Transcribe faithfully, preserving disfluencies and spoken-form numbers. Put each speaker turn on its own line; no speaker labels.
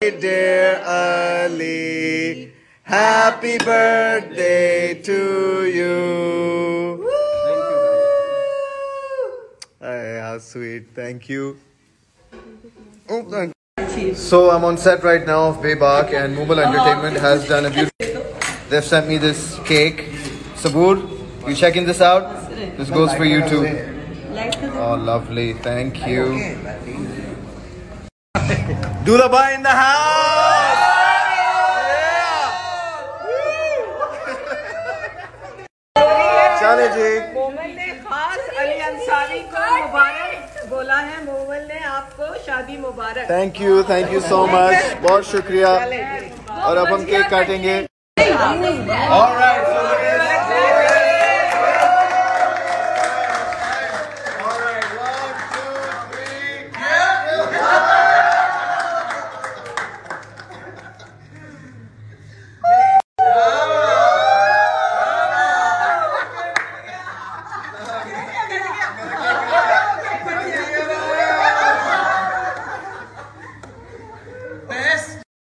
Dear Ali, happy birthday to you. Hey, how sweet. Thank you. Oh, thank you. So I'm on set right now of Bebak, and Mobile Entertainment has done a beautiful. They've sent me this cake. Saboor, you checking this out? This goes for you too. Oh, lovely. Thank you. Dulabai in the house! Yeah! Chale ji.
Momal ने खास अली अंसारी को मुबारक बोला है. मोमल ने आपको शादी मुबारक.
Thank you, thank you so much. बहुत शुक्रिया. और अब हम केक काटेंगे. All right, so